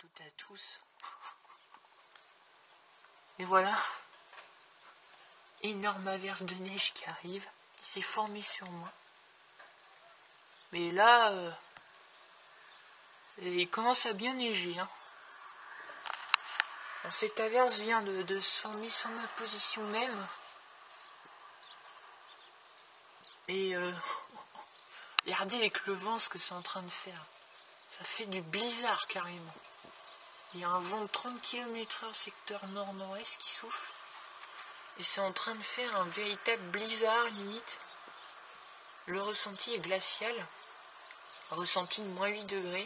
toutes et à tous. Et voilà, énorme averse de neige qui arrive, qui s'est formée sur moi. Mais là, il commence à bien neiger. Hein. Alors, cette averse vient de se former sur ma position même. Et regardez avec le vent ce que c'est en train de faire. Ça fait du blizzard carrément. Il y a un vent de 30 km/h secteur nord-nord-est qui souffle. Et c'est en train de faire un véritable blizzard limite. Le ressenti est glacial. Ressenti de moins 8 degrés.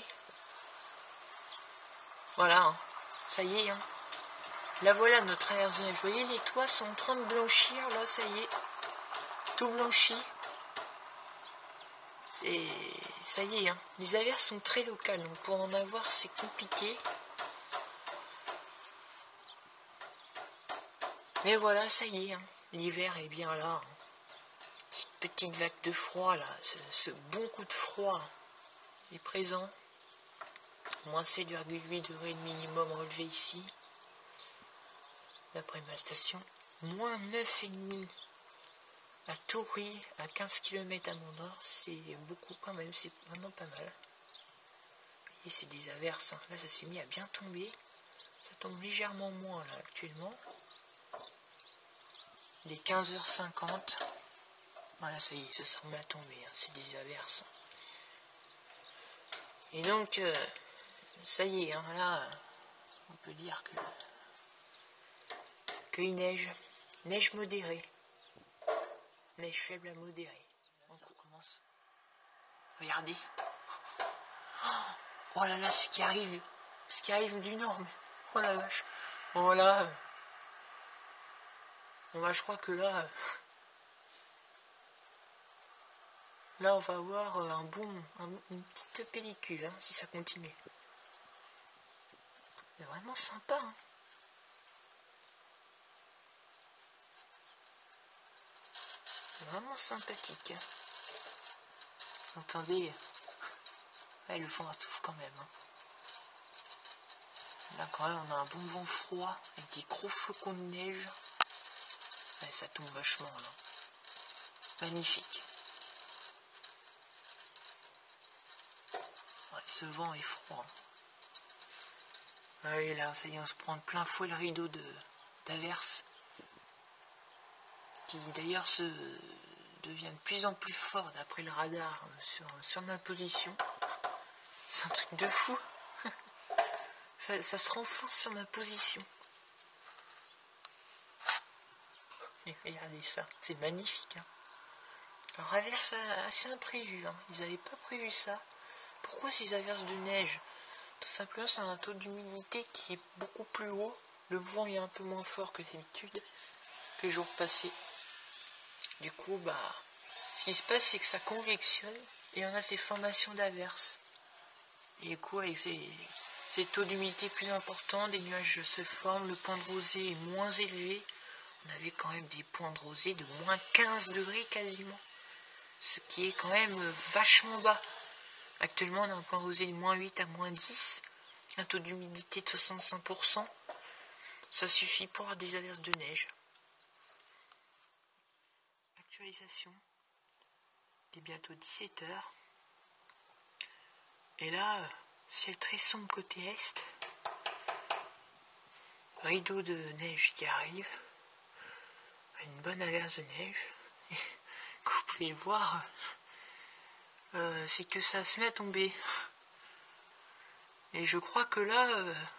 Voilà, hein. Ça y est. Hein. Là voilà notre averse de neige. Vous voyez les toits sont en train de blanchir. Là ça y est. Tout blanchi. Ça y est. Hein. Les averses sont très locales. Donc pour en avoir c'est compliqué. Mais voilà, ça y est, hein. L'hiver est bien là. Hein. Cette petite vague de froid là, ce bon coup de froid est présent. Moins 7,8 degrés de minimum relevé ici, d'après ma station. Moins 9,5 à Toury, à 15 km à mon nord. C'est beaucoup quand même, c'est vraiment pas mal. Et c'est des averses. Hein. Là, ça s'est mis à bien tomber. Ça tombe légèrement moins là actuellement. Il est 15h50. Voilà, ça y est, ça se remet à tomber, hein, c'est des averses. Et donc, ça y est, hein, là, on peut dire qu'il neige. Neige modérée. Neige faible à modérée. Donc on recommence. Regardez. Oh là là, ce qui arrive du nord, mais oh la vache. Oh là. Bon bah je crois que là... Là, on va avoir une petite pellicule, hein, si ça continue. C'est vraiment sympa. Hein. Vraiment sympathique. Hein. Vous entendez? Ouais, le vent souffle quand même. Hein. Là, quand même, on a un bon vent froid avec des gros flocons de neige. Ouais, ça tombe vachement, là. Magnifique. Ouais, ce vent est froid. Et là, ça y est, on se prend plein fouet le rideau d'averse. Qui d'ailleurs devient de plus en plus fort d'après le radar sur ma position. C'est un truc de fou. ça se renforce sur ma position. Et regardez ça, c'est magnifique. Hein. Alors averse assez imprévu. Hein. Ils n'avaient pas prévu ça. Pourquoi ces averses de neige? Tout simplement, c'est un taux d'humidité qui est beaucoup plus haut. Le vent est un peu moins fort que d'habitude, que les jours passés. Du coup, ce qui se passe, c'est que ça convectionne et on a ces formations d'averses. Et du coup, avec ces taux d'humidité plus importants, des nuages se forment, le point de rosée est moins élevé. On avait quand même des points de rosée de moins 15 degrés quasiment. Ce qui est quand même vachement bas. Actuellement, on a un point de rosée de moins 8 à moins 10. Un taux d'humidité de 65%. Ça suffit pour avoir des averses de neige. Actualisation. Il est bientôt 17h. Et là, ciel très sombre côté est. Rideau de neige qui arrive. Une bonne averse de neige. Et, comme vous pouvez le voir, c'est que ça se met à tomber. Et je crois que là,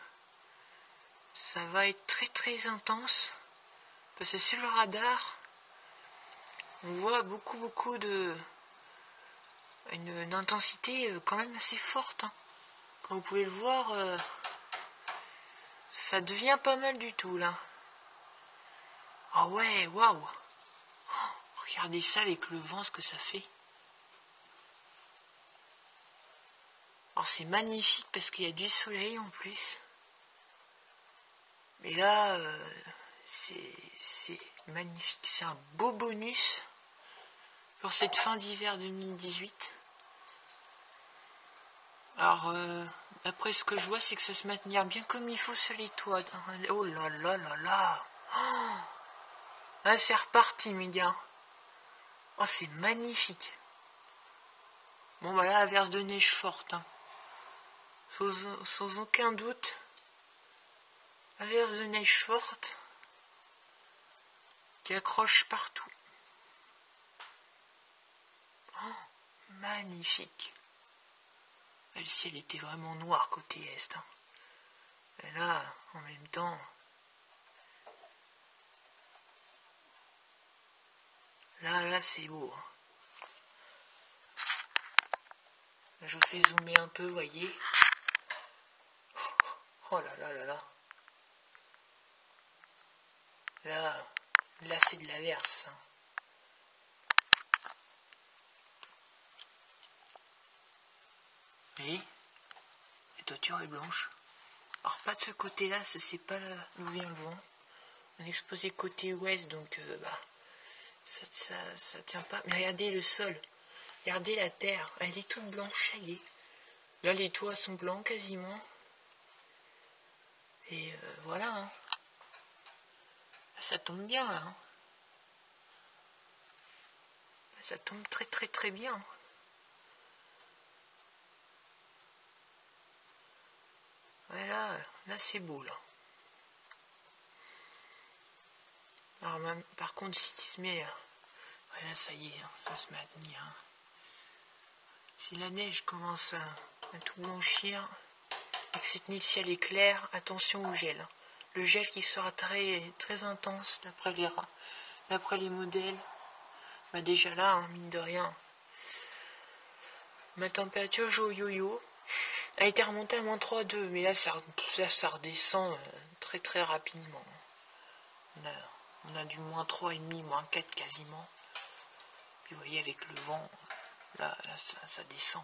ça va être très très intense. Parce que sur le radar, on voit beaucoup une intensité quand même assez forte. Hein. Comme vous pouvez le voir, ça devient pas mal du tout là. Ah ouais, waouh! Regardez ça avec le vent, ce que ça fait. Alors c'est magnifique parce qu'il y a du soleil en plus. Mais là, c'est magnifique. C'est un beau bonus pour cette fin d'hiver 2018. Alors, après ce que je vois, c'est que ça se maintenir bien comme il faut sur les toits. Oh là là là là. Oh, ah, c'est reparti, mes gars. Oh, c'est magnifique. Bon, bah là, averse de neige forte. Hein. Sans aucun doute. Averse de neige forte. Qui accroche partout. Oh, magnifique. Le ciel était vraiment noir côté est. Hein. Et là, en même temps... Là, c'est beau. Hein. Là, je vous fais zoomer un peu, vous voyez. Oh là là là là. Là c'est de l'averse. Hein. Et la toiture est blanche. Alors pas de ce côté-là, c'est pas d'où vient le vent. On est exposé côté ouest, donc ça tient pas. Mais regardez le sol. Regardez la terre. Elle est toute blanche, ça y est. Là les toits sont blancs quasiment. Et voilà. Hein. Ça tombe bien là. Hein. Ça tombe très très très bien. Voilà, là c'est beau là. Alors même, par contre s'il se met, voilà ça y est, hein, ça se met à tenir. Hein. Si la neige commence à tout blanchir et que cette nuit le ciel est clair, attention au gel. Hein. Le gel qui sera très très intense d'après les modèles. Bah déjà là, hein, mine de rien, ma température joue au yo-yo. Elle était remontée à moins 3,2, mais là ça redescend très très rapidement. On a du moins 3,5, moins 4 quasiment. Puis vous voyez avec le vent, là ça descend.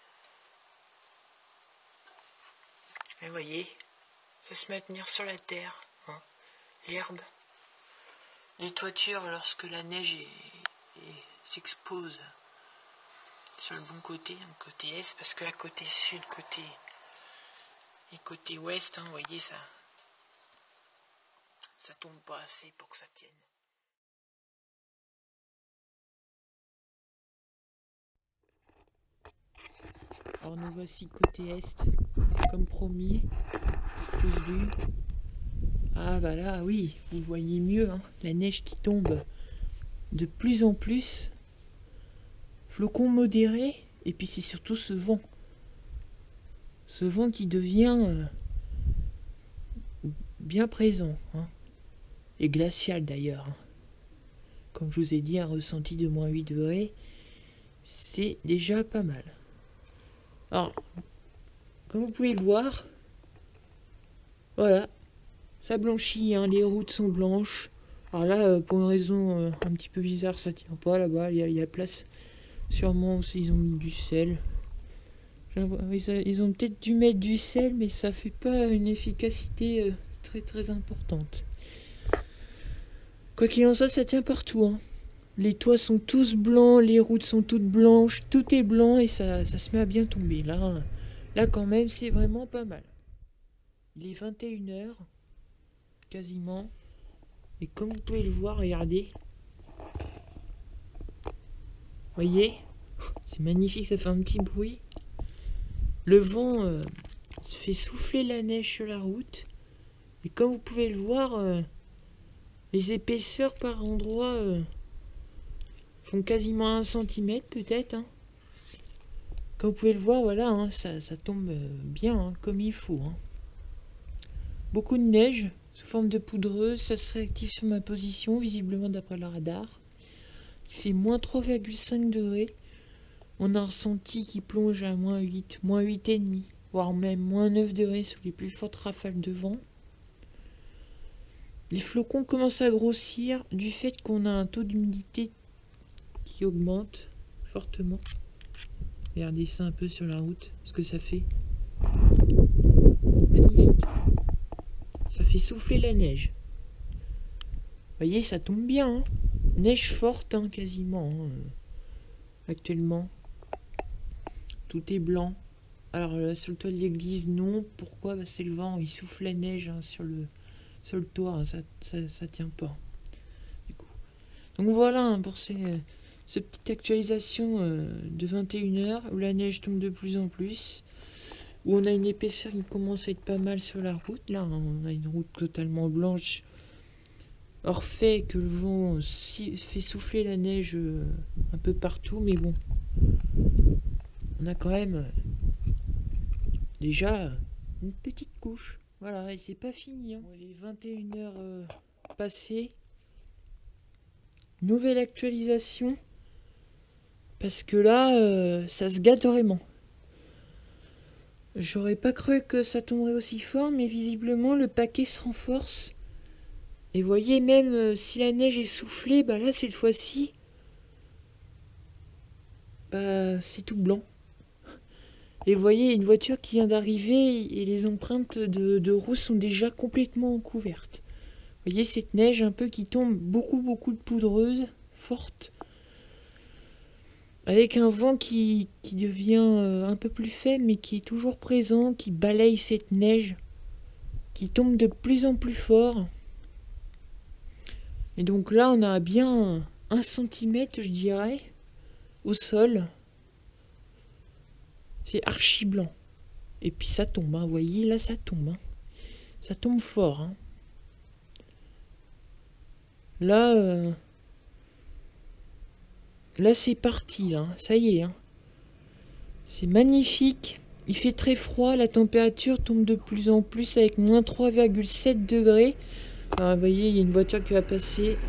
Et vous voyez, ça se met à tenir sur la terre, hein, l'herbe. Les toitures, lorsque la neige s'expose sur le bon côté, côté est, parce que à côté sud, côté ouest, hein, vous voyez, ça tombe pas assez pour que ça tienne. Alors nous voici côté est, comme promis, chose due. Ah bah là, oui, vous voyez mieux, hein, la neige qui tombe de plus en plus, flocons modérés, et puis c'est surtout ce vent qui devient bien présent, hein, et glacial d'ailleurs. Hein. Comme je vous ai dit, un ressenti de moins 8 degrés, c'est déjà pas mal. Alors, comme vous pouvez le voir, voilà, ça blanchit, hein, les routes sont blanches. Alors là, pour une raison un petit peu bizarre, ça tient pas là-bas, il y a place. Sûrement aussi, ils ont mis du sel. Ils ont peut-être dû mettre du sel, mais ça fait pas une efficacité très très importante. Quoi qu'il en soit, ça tient partout. Hein. Les toits sont tous blancs, les routes sont toutes blanches, tout est blanc et ça se met à bien tomber. Là quand même, c'est vraiment pas mal. Il est 21h, quasiment. Et comme vous pouvez le voir, regardez. Voyez, c'est magnifique, ça fait un petit bruit. Le vent se fait souffler la neige sur la route. Et comme vous pouvez le voir, les épaisseurs par endroits font quasiment 1 cm peut-être. Hein. Comme vous pouvez le voir, voilà, hein, ça tombe bien, hein, comme il faut. Hein. Beaucoup de neige sous forme de poudreuse, ça se réactive sur ma position, visiblement d'après le radar. Il fait moins 3,5 degrés. On a un ressenti qui plonge à moins 8, moins 8,5, voire même moins 9 degrés sur les plus fortes rafales de vent. Les flocons commencent à grossir du fait qu'on a un taux d'humidité qui augmente fortement. Regardez ça un peu sur la route, ce que ça fait. Magnifique. Ça fait souffler la neige. Vous voyez, ça tombe bien. Hein. Neige forte, hein, quasiment. Hein, actuellement. Tout est blanc. Alors là, sur le toit de l'église, non. Pourquoi? Bah, c'est le vent, il souffle la neige hein, sur le toit, hein, ça tient pas. Du coup. Donc voilà hein, pour cette petite actualisation de 21h où la neige tombe de plus en plus. Où on a une épaisseur qui commence à être pas mal sur la route. Là, hein, on a une route totalement blanche. Or fait que le vent fait souffler la neige un peu partout, mais bon, on a quand même déjà une petite couche. Voilà, et c'est pas fini. Hein. Les 21h passées. Nouvelle actualisation. Parce que là, ça se gâte vraiment. J'aurais pas cru que ça tomberait aussi fort, mais visiblement le paquet se renforce. Et voyez, même si la neige est soufflée, bah là, cette fois-ci, bah c'est tout blanc. Et vous voyez, une voiture qui vient d'arriver et les empreintes de roues sont déjà complètement couvertes. Vous voyez cette neige un peu qui tombe, beaucoup de poudreuse, forte. Avec un vent qui devient un peu plus faible, mais qui est toujours présent, qui balaye cette neige, qui tombe de plus en plus fort. Et donc là, on a bien 1 centimètre, je dirais, au sol. C'est archi blanc. Et puis ça tombe, hein, vous voyez, là ça tombe. Hein. Ça tombe fort. Hein. Là, là c'est parti, là. Ça y est. Hein. C'est magnifique. Il fait très froid, la température tombe de plus en plus avec moins 3,7 degrés. Alors, vous voyez, il y a une voiture qui va passer.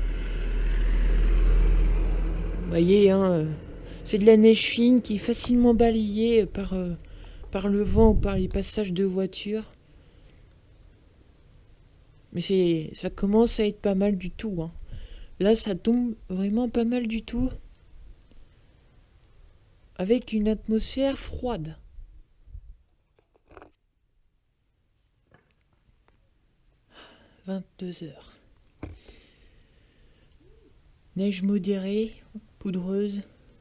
Vous voyez, hein, c'est de la neige fine qui est facilement balayée par le vent ou par les passages de voitures. Mais ça commence à être pas mal du tout. Hein. Là, ça tombe vraiment pas mal du tout. Avec une atmosphère froide. « 22h. Neige modérée, poudreuse.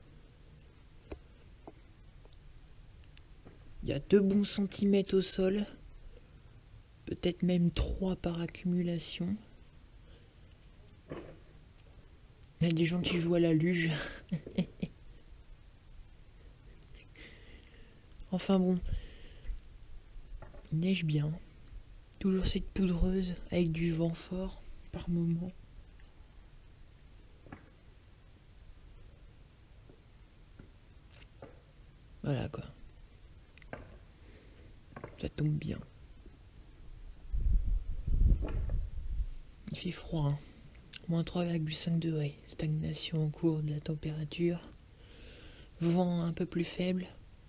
Il y a 2 bons centimètres au sol. Peut-être même 3 par accumulation. Il y a des gens qui jouent à la luge. Enfin bon. Il neige bien. Toujours cette poudreuse avec du vent fort par moment. Voilà quoi. Ça tombe bien. Il fait froid. Hein. Moins 3,5 degrés. Stagnation en cours de la température. Vent un peu plus faible.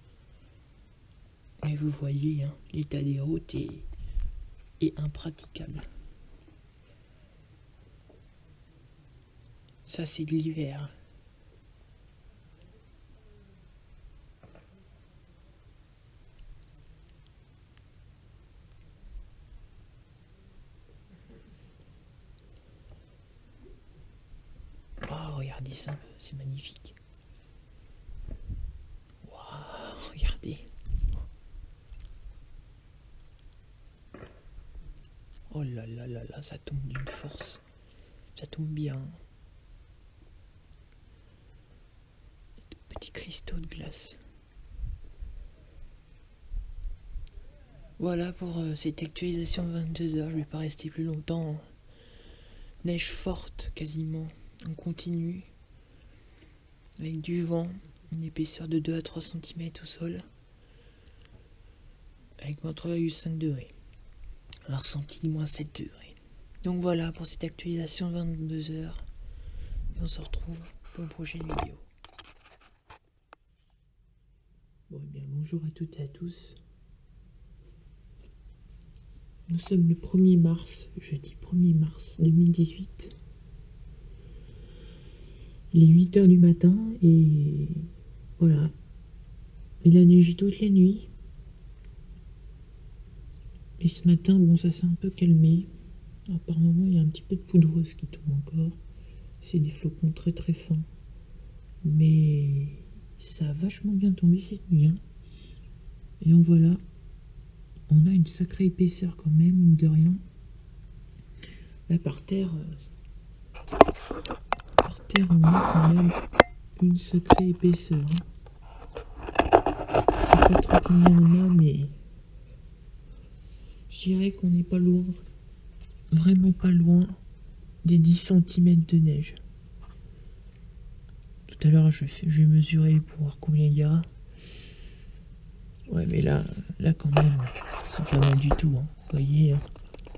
Et vous voyez, hein, l'état des routes est impraticable. Ça, c'est de l'hiver. Oh, regardez ça, c'est magnifique. Wow, regardez. Oh là là là là, ça tombe d'une force. Ça tombe bien. Des petits cristaux de glace. Voilà pour cette actualisation de 22h. Je vais pas rester plus longtemps. Neige forte quasiment. On continue. Avec du vent. Une épaisseur de 2 à 3 cm au sol. Avec moins 3,5 degrés. Un ressenti de moins 7 degrés. Donc voilà pour cette actualisation 22h. Et on se retrouve pour une prochaine vidéo. Bon et bien bonjour à toutes et à tous. Nous sommes le 1er mars, jeudi 1er mars 2018. Il est 8h du matin et voilà. Il a neigé toute la nuit. Et ce matin, bon, ça s'est un peu calmé. Alors, par moment, il y a un petit peu de poudreuse qui tombe encore. C'est des flocons très très fins. Mais ça a vachement bien tombé cette nuit. Hein. Et donc voilà, on a une sacrée épaisseur quand même, mine de rien. Là par terre on a quand même une sacrée épaisseur. Je sais pas trop combien on a, mais je dirais qu'on n'est pas loin, vraiment pas loin des 10 cm de neige. Tout à l'heure je vais mesurer pour voir combien il y a. Ouais, mais là quand même, c'est pas mal du tout, hein. Vous voyez, hein.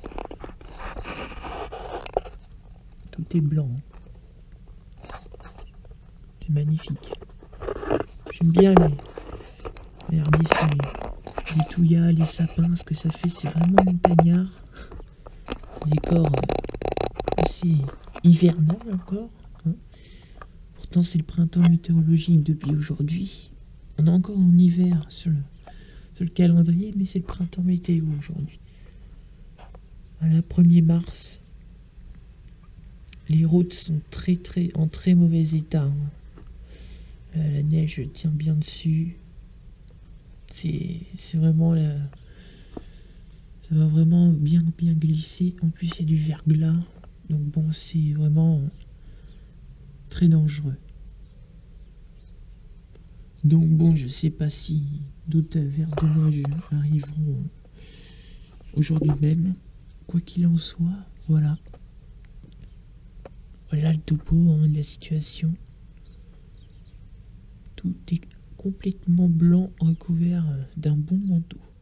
Tout est blanc, hein. C'est magnifique. J'aime bien regarder les touillas, les sapins, ce que ça fait, c'est vraiment montagnard. Décor assez hivernal encore, hein. Pourtant c'est le printemps météorologique depuis aujourd'hui. On est encore en hiver sur le calendrier, mais c'est le printemps météo aujourd'hui. Voilà, 1er mars. Les routes sont en très mauvais état, hein. La neige tient bien dessus. C'est vraiment ça va vraiment bien glisser. En plus il y a du verglas, donc bon, c'est vraiment très dangereux. Donc bon, je sais pas si d'autres averses de neige arriveront aujourd'hui même. Quoi qu'il en soit, voilà le topo, hein, de la situation. Tout est complètement blanc, recouvert d'un bon manteau.